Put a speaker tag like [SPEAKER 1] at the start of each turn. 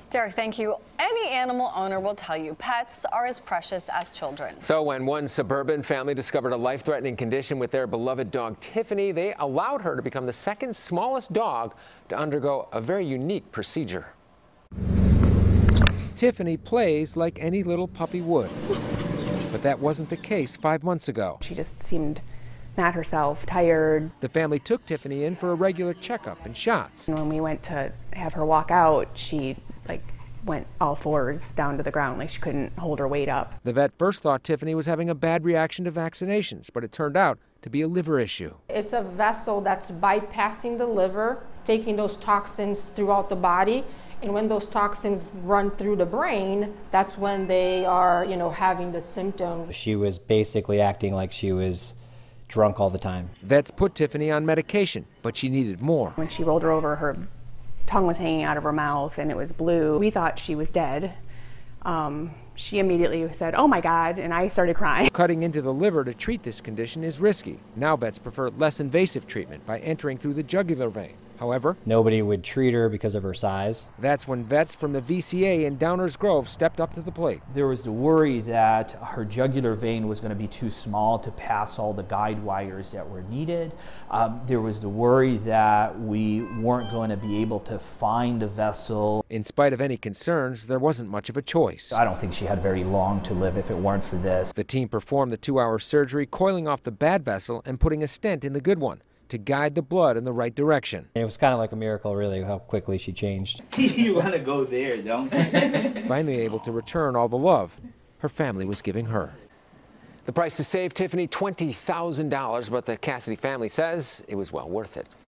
[SPEAKER 1] Derek, thank you. Any animal owner will tell you pets are as precious as children.
[SPEAKER 2] So when one suburban family discovered a life-threatening condition with their beloved dog Tiffany, they allowed her to become the second smallest dog to undergo a very unique procedure.
[SPEAKER 3] Tiffany plays like any little puppy would, but that wasn't the case 5 months ago.
[SPEAKER 4] She just seemed not herself, tired.
[SPEAKER 3] The family took Tiffany in for a regular checkup and shots.
[SPEAKER 4] And when we went to have her walk out, she went all fours down to the ground, like she couldn't hold her weight up.
[SPEAKER 3] The vet first thought Tiffany was having a bad reaction to vaccinations, but it turned out to be a liver issue.
[SPEAKER 5] It's a vessel that's bypassing the liver, taking those toxins throughout the body. And when those toxins run through the brain, that's when they are, having the symptoms.
[SPEAKER 6] She was basically acting like she was drunk all the time.
[SPEAKER 3] Vets put Tiffany on medication, but she needed more.
[SPEAKER 4] When she rolled her over, her tongue was hanging out of her mouth and it was blue. We thought she was dead. She immediately said, "Oh my God," and I started crying.
[SPEAKER 3] Cutting into the liver to treat this condition is risky. Now vets prefer less invasive treatment by entering through the jugular vein. However,
[SPEAKER 6] nobody would treat her because of her size.
[SPEAKER 3] That's when vets from the VCA in Downers Grove stepped up to the plate.
[SPEAKER 7] There was the worry that her jugular vein was going to be too small to pass all the guide wires that were needed. There was the worry that we weren't going to be able to find a vessel.
[SPEAKER 3] In spite of any concerns, there wasn't much of a choice.
[SPEAKER 7] I don't think she had very long to live if it weren't for this.
[SPEAKER 3] The team performed the 2-hour surgery, coiling off the bad vessel and putting a stent in the good one to guide the blood in the right direction.
[SPEAKER 6] It was kind of like a miracle, really, how quickly she changed.
[SPEAKER 8] You want to go there, don't you?
[SPEAKER 3] Finally able to return all the love her family was giving her.
[SPEAKER 2] The price to save Tiffany, $20,000, but the Cassidy family says it was well worth it.